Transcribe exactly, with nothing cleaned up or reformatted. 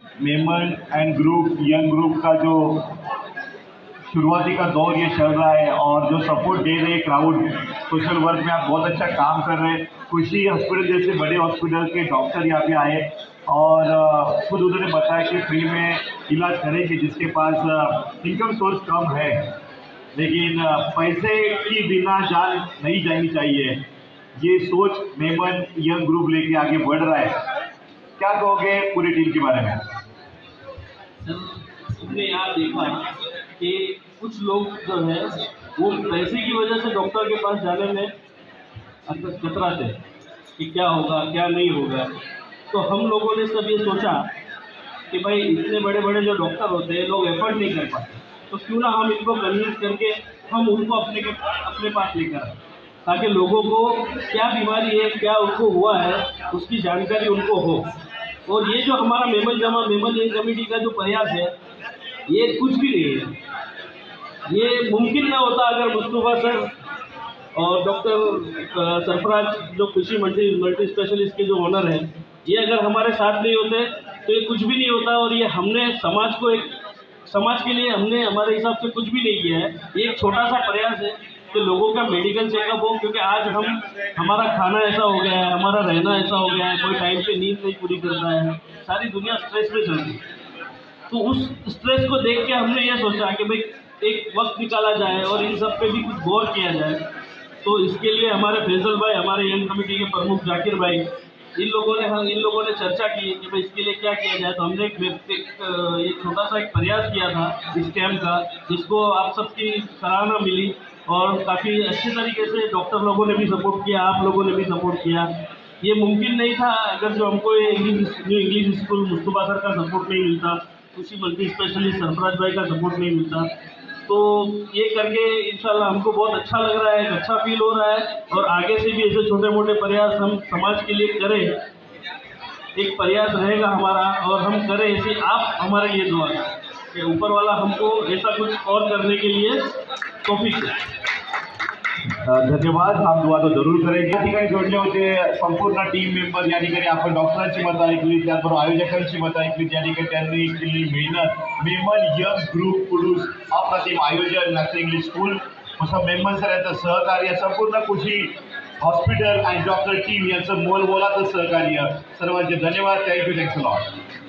Memon and group young group का जो शुरुआती का दौर ये चल रहा है और जो सपोर्ट दे रहे क्राउड, सोशल वर्क में आप बहुत अच्छा काम कर रहे हैं। खुशी हॉस्पिटल जैसे बड़े हॉस्पिटल के डॉक्टर यहाँ पे आए और खुद उन्होंने बताया कि फ्री में इलाज करेंगे जिसके पास इनकम सोर्स कम है, लेकिन पैसे की बिना जान नहीं जानी चाहिए। ये सोच मेमन यंग ग्रुप लेके आगे बढ़ रहा है। क्या कहोगे पूरी टीम के बारे में? हमने यहाँ देखा कि कुछ लोग जो है वो पैसे की वजह से डॉक्टर के पास जाने में कतराते कि क्या होगा क्या नहीं होगा। तो हम लोगों ने सब ये सोचा कि भाई इतने बड़े बड़े जो डॉक्टर होते हैं लोग एफर्ट नहीं कर पाते, तो क्यों ना हम इनको कन्विंस करके हम उनको अपने के अपने पास लेकर आए, ताकि लोगों को क्या बीमारी है क्या उनको हुआ है उसकी जानकारी उनको हो। और ये जो हमारा मेमन जमा मेमन कमेटी का जो प्रयास है ये कुछ भी नहीं है, ये मुमकिन ना होता अगर मुस्तफा सर और डॉक्टर सरफराज जो खुशी मल्टी मल्टी स्पेशलिस्ट के जो ऑनर हैं, ये अगर हमारे साथ नहीं होते तो ये कुछ भी नहीं होता। और ये हमने समाज को एक समाज के लिए हमने हमारे हिसाब से कुछ भी नहीं किया है। ये एक छोटा सा प्रयास है कि लोगों का मेडिकल चेकअप हो, क्योंकि आज हम हमारा खाना ऐसा हो गया है, हमारा रहना ऐसा हो गया है, कोई टाइम पे नींद नहीं पूरी करता है, सारी दुनिया स्ट्रेस में चल रही है। तो उस स्ट्रेस को देख के हमने ये सोचा कि भाई एक वक्त निकाला जाए और इन सब पे भी कुछ गौर किया जाए। तो इसके लिए हमारे फैजल भाई, हमारे यंग कमेटी के प्रमुख जाकिर भाई, इन लोगों ने हम इन लोगों ने चर्चा की कि भाई इसके लिए क्या किया जाए। तो हमने एक एक छोटा सा एक प्रयास किया था इस कैंप का, जिसको आप सबकी सराहना मिली और काफ़ी अच्छे तरीके से डॉक्टर लोगों ने भी सपोर्ट किया, आप लोगों ने भी सपोर्ट किया। ये मुमकिन नहीं था अगर जो हमको English new English school Mustafa sir का सपोर्ट नहीं मिलता, खुशी मल्टी स्पेशलिस्ट सरफराज भाई का सपोर्ट नहीं मिलता। तो ये करके इंशाल्लाह हमको बहुत अच्छा लग रहा है, अच्छा फील हो रहा है। और आगे से भी ऐसे छोटे मोटे प्रयास हम समाज के लिए करें, एक प्रयास रहेगा हमारा और हम करें ऐसे। आप हमारे लिए दुआ कि ऊपर वाला हमको ऐसा कुछ और करने के लिए तौफीक दे। धन्यवाद। हम दुआ तो जरूर करेंगे। या ठिकाणी जोडले होते संपूर्ण टीम मेंबर, या ठिकाणी आपण डॉक्टरांची मतं ऐकली, त्याचबरोबर आयोजकांची मतं ऐकली, या ठिकाणी त्यांनी केलेली मेहनत। मेमन यंग ग्रुप पुरुष अप्रतिम आयोजन, national English school, Memon sir यांचं सहकार्य, संपूर्ण खुशी हॉस्पिटल आणि डॉक्टर टीम यांचं मोलमोलाचं सहकार्य, सर्वांचे धन्यवाद। Thank you, thanks a lot.